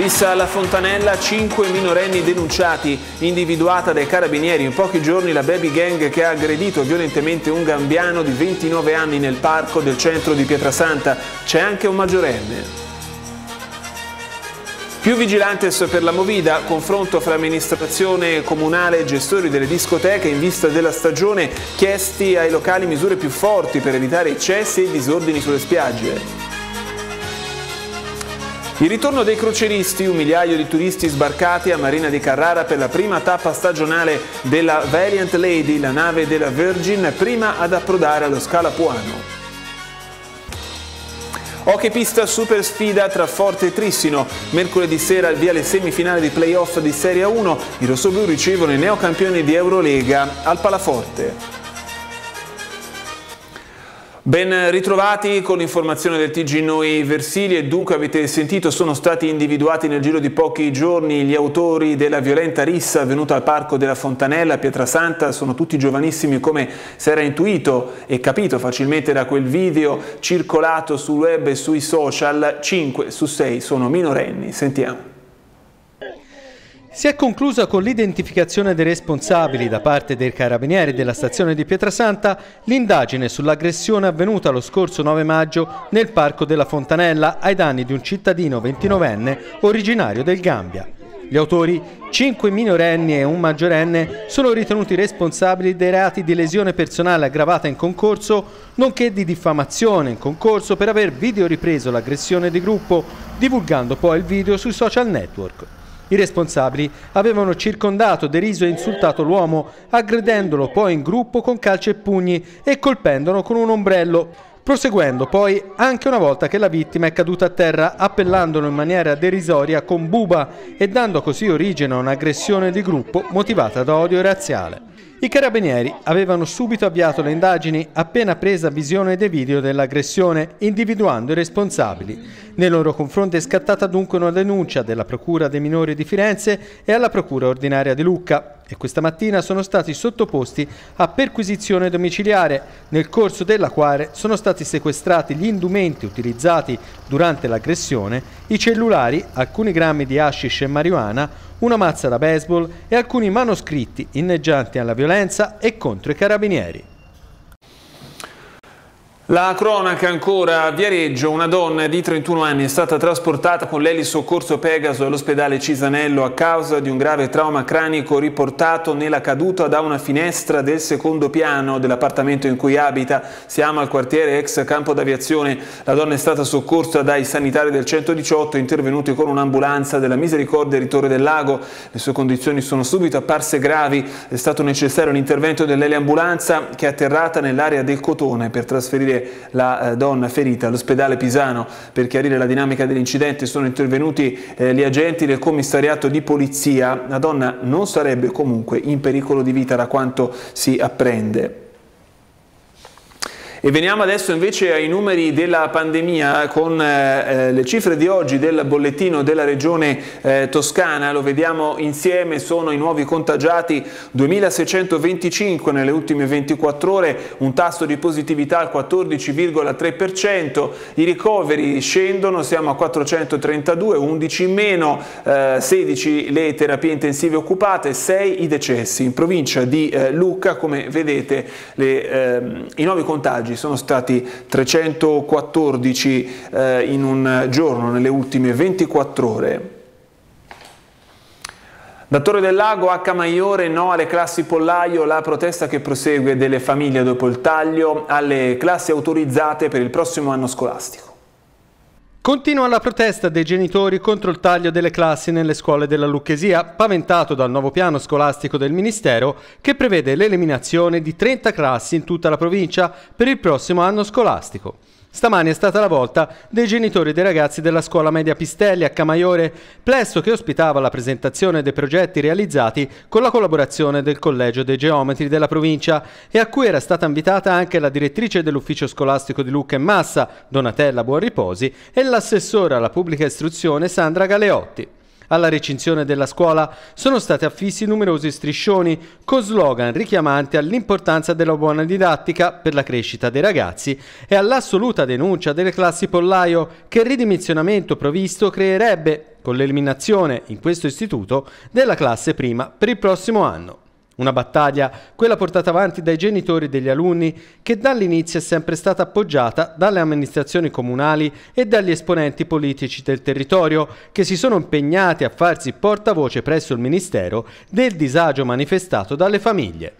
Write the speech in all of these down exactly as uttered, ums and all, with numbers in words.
Rissa alla Fontanella, cinque minorenni denunciati, individuata dai carabinieri in pochi giorni la baby gang che ha aggredito violentemente un gambiano di ventinove anni nel parco del centro di Pietrasanta. C'è anche un maggiorenne. Più vigilantes per la Movida, confronto fra amministrazione comunale e gestori delle discoteche in vista della stagione, chiesti ai locali misure più forti per evitare eccessi e disordini sulle spiagge. Il ritorno dei croceristi, un migliaio di turisti sbarcati a Marina di Carrara per la prima tappa stagionale della Valiant Lady, la nave della Virgin, prima ad approdare allo Scala Puano. Hockey pista super sfida tra Forte e Trissino. Mercoledì sera al via le semifinali di playoff di Serie uno. I rossoblù ricevono i neocampioni di Eurolega al Palaforte. Ben ritrovati con l'informazione del T G Noi Versili e dunque avete sentito sono stati individuati nel giro di pochi giorni gli autori della violenta rissa avvenuta al Parco della Fontanella a Pietrasanta. Sono tutti giovanissimi come si era intuito e capito facilmente da quel video circolato sul web e sui social. cinque su sei sono minorenni. Sentiamo. Si è conclusa con l'identificazione dei responsabili da parte dei carabinieri della stazione di Pietrasanta l'indagine sull'aggressione avvenuta lo scorso nove maggio nel Parco della Fontanella ai danni di un cittadino ventinovenne originario del Gambia. Gli autori, cinque minorenni e un maggiorenne, sono ritenuti responsabili dei reati di lesione personale aggravata in concorso, nonché di diffamazione in concorso per aver videoripreso l'aggressione di gruppo, divulgando poi il video sui social network. I responsabili avevano circondato, deriso e insultato l'uomo, aggredendolo poi in gruppo con calci e pugni e colpendolo con un ombrello, proseguendo poi anche una volta che la vittima è caduta a terra, appellandolo in maniera derisoria con buba e dando così origine a un'aggressione di gruppo motivata da odio razziale. I carabinieri avevano subito avviato le indagini appena presa visione dei video dell'aggressione, individuando i responsabili. Nei loro confronti è scattata dunque una denuncia della Procura dei Minori di Firenze e alla Procura Ordinaria di Lucca e questa mattina sono stati sottoposti a perquisizione domiciliare, nel corso della quale sono stati sequestrati gli indumenti utilizzati durante l'aggressione, i cellulari, alcuni grammi di hashish e marijuana, una mazza da baseball e alcuni manoscritti inneggianti alla violenza e contro i carabinieri. La cronaca ancora a Viareggio, una donna di trentuno anni è stata trasportata con l'elisoccorso Pegaso all'ospedale Cisanello a causa di un grave trauma cranico riportato nella caduta da una finestra del secondo piano dell'appartamento in cui abita. Siamo al quartiere ex campo d'aviazione. La donna è stata soccorsa dai sanitari del centodiciotto intervenuti con un'ambulanza della Misericordia di Torre del Lago. Le sue condizioni sono subito apparse gravi. È stato necessario l'intervento dell'eliambulanza che è atterrata nell'area del Cotone per trasferire la eh, donna ferita all'ospedale Pisano. Per chiarire la dinamica dell'incidente sono intervenuti eh, gli agenti del commissariato di polizia. La donna non sarebbe comunque in pericolo di vita da quanto si apprende. E veniamo adesso invece ai numeri della pandemia con eh, le cifre di oggi del bollettino della regione eh, Toscana. Lo vediamo insieme, sono i nuovi contagiati duemilaseicentoventicinque nelle ultime ventiquattro ore, un tasso di positività al quattordici virgola tre per cento, i ricoveri scendono, siamo a quattrocentotrentadue, undici in meno, eh, sedici le terapie intensive occupate, sei i decessi. In provincia di eh, Lucca, come vedete, le, eh, i nuovi contagi sono stati trecentoquattordici eh, in un giorno nelle ultime ventiquattro ore. Da Torre del Lago a Camaiore, no alle classi pollaio, la protesta che prosegue delle famiglie dopo il taglio alle classi autorizzate per il prossimo anno scolastico. Continua la protesta dei genitori contro il taglio delle classi nelle scuole della Lucchesia, paventato dal nuovo piano scolastico del Ministero che prevede l'eliminazione di trenta classi in tutta la provincia per il prossimo anno scolastico. Stamani è stata la volta dei genitori dei ragazzi della scuola media Pistelli a Camaiore, plesso che ospitava la presentazione dei progetti realizzati con la collaborazione del Collegio dei Geometri della provincia e a cui era stata invitata anche la direttrice dell'ufficio scolastico di Lucca e Massa, Donatella Buonriposi, e l'assessore alla pubblica istruzione Sandra Galeotti. Alla recinzione della scuola sono stati affissi numerosi striscioni con slogan richiamanti all'importanza della buona didattica per la crescita dei ragazzi e all'assoluta denuncia delle classi pollaio che il ridimensionamento previsto creerebbe con l'eliminazione in questo istituto della classe prima per il prossimo anno. Una battaglia, quella portata avanti dai genitori degli alunni, che dall'inizio è sempre stata appoggiata dalle amministrazioni comunali e dagli esponenti politici del territorio, che si sono impegnati a farsi portavoce presso il Ministero del disagio manifestato dalle famiglie.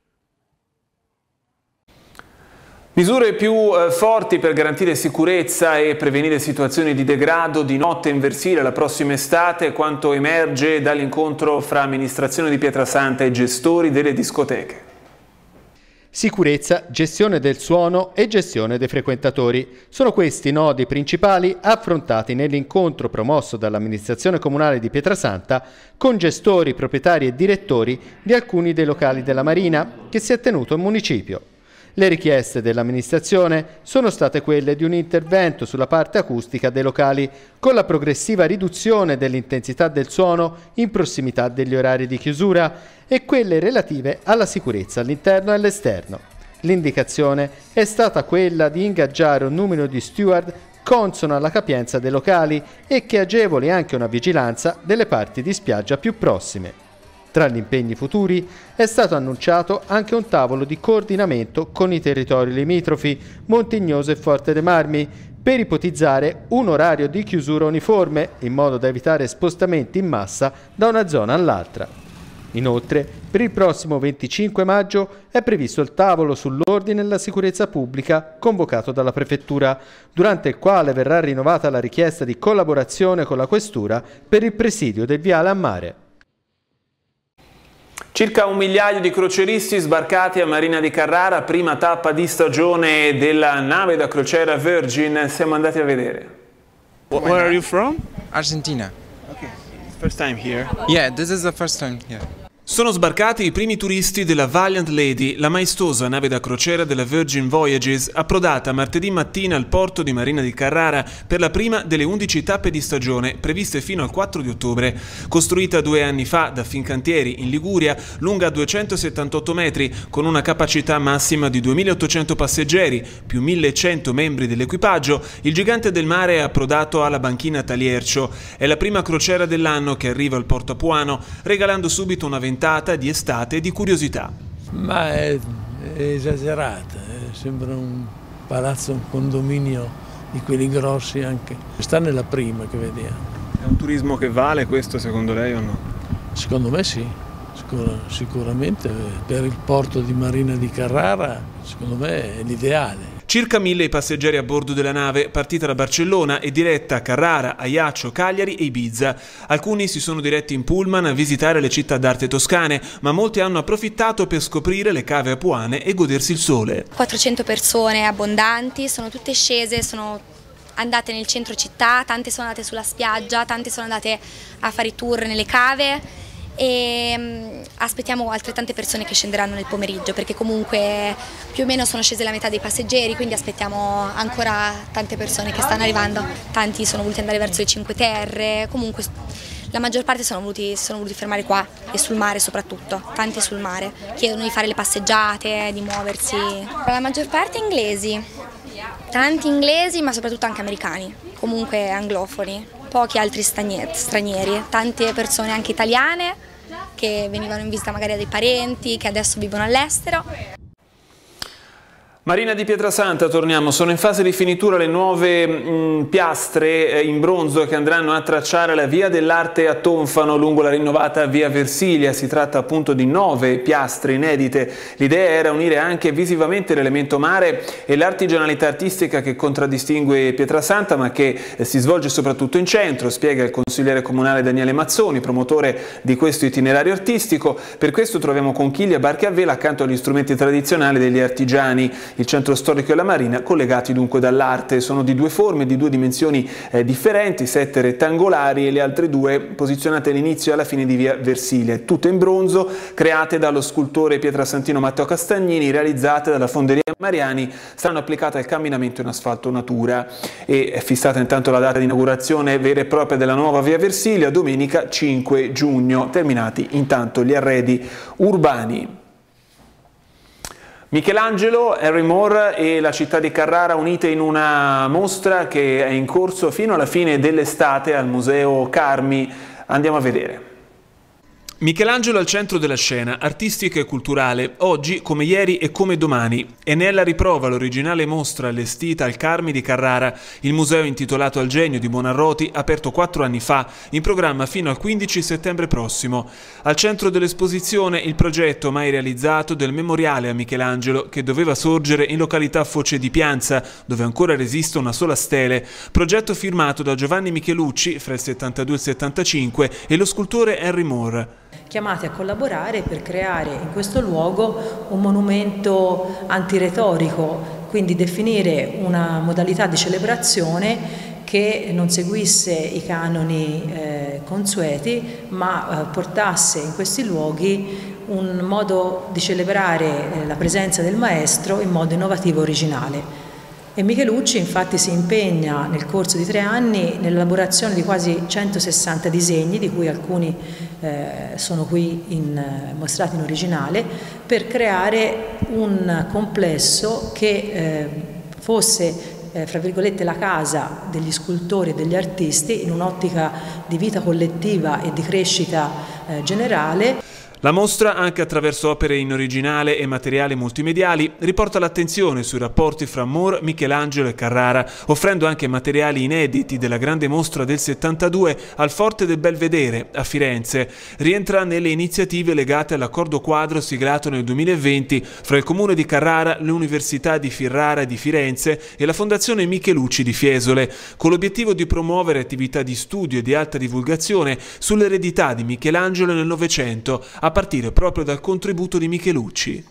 Misure più eh, forti per garantire sicurezza e prevenire situazioni di degrado di notte in Versilia la prossima estate, quanto emerge dall'incontro fra amministrazione di Pietrasanta e gestori delle discoteche. Sicurezza, gestione del suono e gestione dei frequentatori. Sono questi i nodi principali affrontati nell'incontro promosso dall'amministrazione comunale di Pietrasanta con gestori, proprietari e direttori di alcuni dei locali della Marina che si è tenuto in municipio. Le richieste dell'amministrazione sono state quelle di un intervento sulla parte acustica dei locali, con la progressiva riduzione dell'intensità del suono in prossimità degli orari di chiusura e quelle relative alla sicurezza all'interno e all'esterno. L'indicazione è stata quella di ingaggiare un numero di steward consono alla capienza dei locali e che agevoli anche una vigilanza delle parti di spiaggia più prossime. Tra gli impegni futuri è stato annunciato anche un tavolo di coordinamento con i territori limitrofi, Montignoso e Forte dei Marmi, per ipotizzare un orario di chiusura uniforme in modo da evitare spostamenti in massa da una zona all'altra. Inoltre, per il prossimo venticinque maggio è previsto il tavolo sull'ordine e la sicurezza pubblica convocato dalla Prefettura, durante il quale verrà rinnovata la richiesta di collaborazione con la Questura per il presidio del viale a mare. Circa un migliaio di croceristi sbarcati a Marina di Carrara, prima tappa di stagione della nave da crociera Virgin. Siamo andati a vedere. Where are you from? Argentina. Okay. First time here. Yeah, this is the first time here. Sono sbarcati i primi turisti della Valiant Lady, la maestosa nave da crociera della Virgin Voyages, approdata martedì mattina al porto di Marina di Carrara per la prima delle undici tappe di stagione previste fino al quattro di ottobre. Costruita due anni fa da Fincantieri in Liguria, lunga duecentosettantotto metri, con una capacità massima di duemilaottocento passeggeri, più millecento membri dell'equipaggio, il gigante del mare è approdato alla banchina Taliercio. È la prima crociera dell'anno che arriva al porto apuano, regalando subito una ventata di estate e di curiosità. Ma è, è esagerata, eh? Sembra un palazzo, un condominio di quelli grossi anche. Quest'anno è la prima che vediamo. È un turismo che vale questo secondo lei o no? Secondo me sì, Sicur sicuramente per il porto di Marina di Carrara secondo me è l'ideale. Circa mille i passeggeri a bordo della nave, partita da Barcellona e diretta a Carrara, Ajaccio, Cagliari e Ibiza. Alcuni si sono diretti in pullman a visitare le città d'arte toscane, ma molti hanno approfittato per scoprire le cave apuane e godersi il sole. quattrocento persone abbondanti, sono tutte scese, sono andate nel centro città, tante sono andate sulla spiaggia, tante sono andate a fare i tour nelle cave. E aspettiamo altrettante persone che scenderanno nel pomeriggio, perché comunque più o meno sono scese la metà dei passeggeri, quindi aspettiamo ancora tante persone che stanno arrivando. Tanti sono voluti andare verso le Cinque Terre, comunque la maggior parte sono voluti, sono voluti fermare qua e sul mare soprattutto, tanti sul mare, chiedono di fare le passeggiate, di muoversi. La maggior parte inglesi, tanti inglesi ma soprattutto anche americani, comunque anglofoni. Pochi altri stranieri, tante persone anche italiane che venivano in visita magari a dei parenti che adesso vivono all'estero. Marina di Pietrasanta, torniamo, sono in fase di finitura le nuove mh, piastre in bronzo che andranno a tracciare la via dell'arte a Tonfano lungo la rinnovata via Versilia. Si tratta appunto di nove piastre inedite. L'idea era unire anche visivamente l'elemento mare e l'artigianalità artistica che contraddistingue Pietrasanta, ma che eh, si svolge soprattutto in centro, spiega il consigliere comunale Daniele Mazzoni, promotore di questo itinerario artistico. Per questo troviamo conchiglie e barche a vela accanto agli strumenti tradizionali degli artigiani. Il centro storico e la marina collegati dunque dall'arte, sono di due forme, di due dimensioni eh, differenti, sette rettangolari e le altre due posizionate all'inizio e alla fine di via Versilia, tutte in bronzo, create dallo scultore pietrasantino Matteo Castagnini, realizzate dalla fonderia Mariani, saranno applicate al camminamento in asfalto natura. E è fissata intanto la data di inaugurazione vera e propria della nuova via Versilia, domenica cinque giugno, terminati intanto gli arredi urbani. Michelangelo, Henry Moore e la città di Carrara unite in una mostra che è in corso fino alla fine dell'estate al Museo Carmi. Andiamo a vedere. Michelangelo al centro della scena, artistica e culturale, oggi come ieri e come domani. E ne è la riprova l'originale mostra allestita al Carmi di Carrara, il museo intitolato al genio di Buonarroti, aperto quattro anni fa, in programma fino al quindici settembre prossimo. Al centro dell'esposizione il progetto mai realizzato del memoriale a Michelangelo, che doveva sorgere in località Foce di Pianza, dove ancora resiste una sola stele. Progetto firmato da Giovanni Michelucci, fra il settantadue e il settantacinque, e lo scultore Henry Moore. Chiamati a collaborare per creare in questo luogo un monumento antiretorico, quindi definire una modalità di celebrazione che non seguisse i canoni eh, consueti, ma eh, portasse in questi luoghi un modo di celebrare eh, la presenza del maestro in modo innovativo e originale. E Michelucci infatti si impegna nel corso di tre anni nell'elaborazione di quasi centosessanta disegni, di cui alcuni eh, sono qui in, eh, mostrati in originale, per creare un complesso che eh, fosse, eh, fra virgolette, la casa degli scultori e degli artisti in un'ottica di vita collettiva e di crescita eh, generale. La mostra, anche attraverso opere in originale e materiali multimediali, riporta l'attenzione sui rapporti fra Moore, Michelangelo e Carrara, offrendo anche materiali inediti della grande mostra del settantadue al Forte del Belvedere, a Firenze. Rientra nelle iniziative legate all'accordo quadro siglato nel duemilaventi fra il Comune di Carrara, l'Università di Ferrara e di Firenze e la Fondazione Michelucci di Fiesole, con l'obiettivo di promuovere attività di studio e di alta divulgazione sull'eredità di Michelangelo nel Novecento, a partire proprio dal contributo di Michelucci.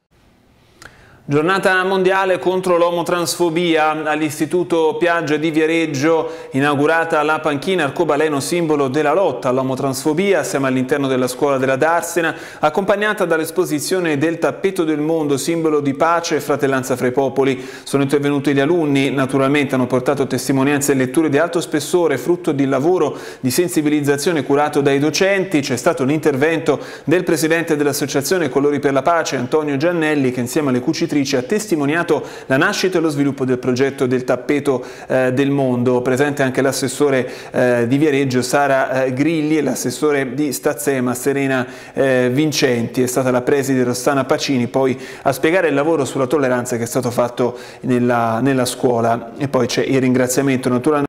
Giornata mondiale contro l'omotransfobia all'Istituto Piaggia di Viareggio, inaugurata la panchina arcobaleno simbolo della lotta all'omotransfobia. Siamo all'interno della scuola della Darsena, accompagnata dall'esposizione del tappeto del mondo, simbolo di pace e fratellanza fra i popoli. Sono intervenuti gli alunni, naturalmente hanno portato testimonianze e letture di alto spessore, frutto di lavoro di sensibilizzazione curato dai docenti. C'è stato un intervento del presidente dell'Associazione Colori per la Pace, Antonio Giannelli, che insieme alle cucitrici ha testimoniato la nascita e lo sviluppo del progetto del tappeto eh, del mondo. Presente anche l'assessore eh, di Viareggio Sara eh, Grilli e l'assessore di Stazzema Serena eh, Vincenti. È stata la preside Rossana Pacini poi a spiegare il lavoro sulla tolleranza che è stato fatto nella, nella scuola. E poi c'è il ringraziamento naturalmente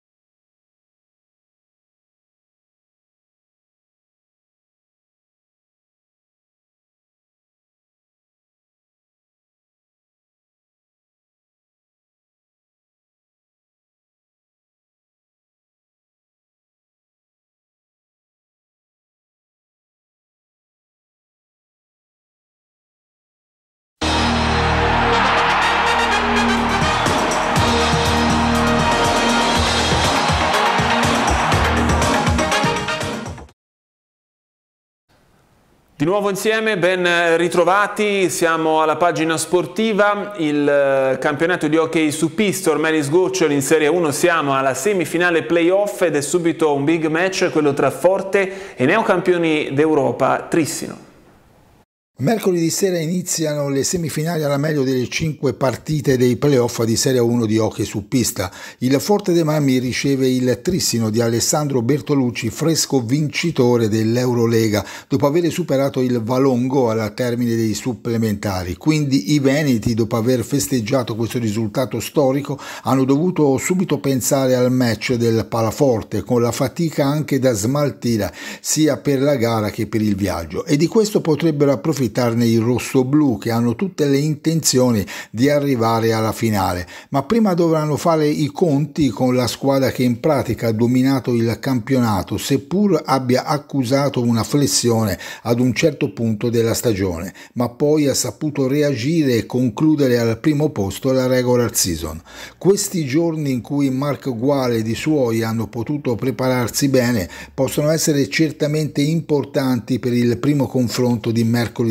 Di nuovo insieme, ben ritrovati, siamo alla pagina sportiva, il campionato di hockey su pista ormai sgocciolo in Serie uno, siamo alla semifinale playoff ed è subito un big match, quello tra Forte e neocampioni d'Europa Trissino. Mercoledì sera iniziano le semifinali alla meglio delle cinque partite dei playoff di Serie uno di hockey su pista. Il Forte dei Marmi riceve il Trissino di Alessandro Bertolucci, fresco vincitore dell'Eurolega, dopo aver superato il Valongo al termine dei supplementari. Quindi i veneti, dopo aver festeggiato questo risultato storico, hanno dovuto subito pensare al match del Palaforte, con la fatica anche da smaltire sia per la gara che per il viaggio. E di questo potrebbero approfittare i rossoblù, che hanno tutte le intenzioni di arrivare alla finale, ma prima dovranno fare i conti con la squadra che in pratica ha dominato il campionato, seppur abbia accusato una flessione ad un certo punto della stagione, ma poi ha saputo reagire e concludere al primo posto la regular season. Questi giorni in cui Mark Guale ed i suoi hanno potuto prepararsi bene possono essere certamente importanti per il primo confronto di mercoledì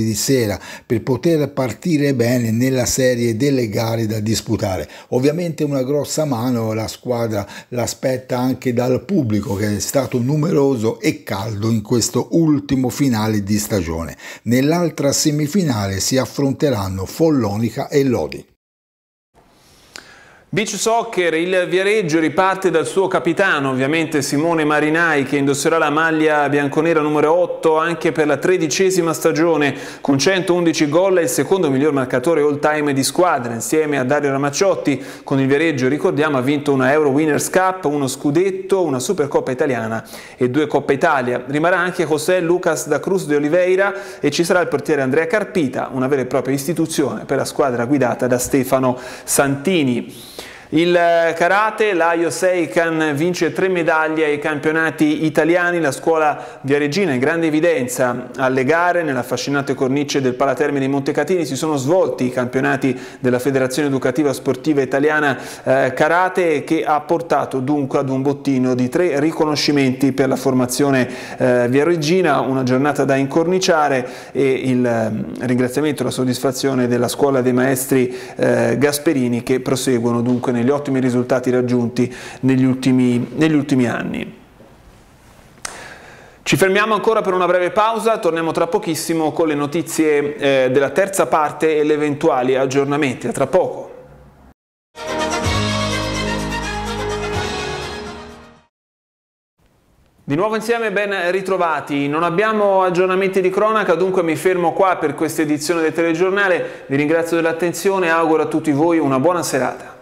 di sera per poter partire bene nella serie delle gare da disputare. Ovviamente una grossa mano la squadra l'aspetta anche dal pubblico, che è stato numeroso e caldo in questo ultimo finale di stagione. Nell'altra semifinale si affronteranno Follonica e Lodi. Beach Soccer, il Viareggio riparte dal suo capitano, ovviamente Simone Marinai, che indosserà la maglia bianconera numero otto anche per la tredicesima stagione. Con centoundici gol è il secondo miglior marcatore all time di squadra, insieme a Dario Ramacciotti. Con il Viareggio, ricordiamo, ha vinto una Euro Winners Cup, uno scudetto, una Supercoppa italiana e due Coppa Italia. Rimarrà anche José Lucas da Cruz de Oliveira e ci sarà il portiere Andrea Carpita, una vera e propria istituzione per la squadra guidata da Stefano Santini. Il karate, la Yoseikan vince tre medaglie ai campionati italiani. La scuola viareggina in grande evidenza alle gare. Nell'affascinante cornice del Palatermine di Montecatini si sono svolti i campionati della Federazione Educativa Sportiva Italiana eh, Karate, che ha portato dunque ad un bottino di tre riconoscimenti per la formazione eh, viareggina. Una giornata da incorniciare e il eh, ringraziamento e la soddisfazione della scuola dei maestri eh, Gasperini, che proseguono dunque negli ottimi risultati raggiunti negli ultimi, negli ultimi anni. Ci fermiamo ancora per una breve pausa, torniamo tra pochissimo con le notizie eh, della terza parte e gli eventuali aggiornamenti. A tra poco. Di nuovo insieme, ben ritrovati. Non abbiamo aggiornamenti di cronaca, dunque mi fermo qua per questa edizione del telegiornale. Vi ringrazio dell'attenzione e auguro a tutti voi una buona serata.